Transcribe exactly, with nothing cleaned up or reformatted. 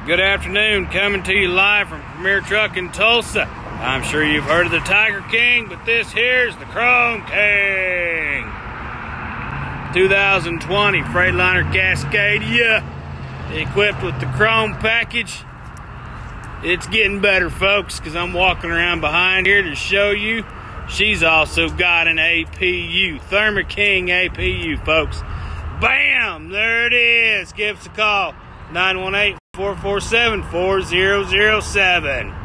Good afternoon, coming to you live from Premier Truck in Tulsa. I'm sure you've heard of the Tiger King, but this here's the Chrome King. two thousand twenty Freightliner Cascadia, equipped with the chrome package. It's getting better, folks, because I'm walking around behind here to show you. She's also got an A P U, THERMO King A P U, folks. Bam! There it is. Give us a call, nine one eight, four four seven, four zero zero seven.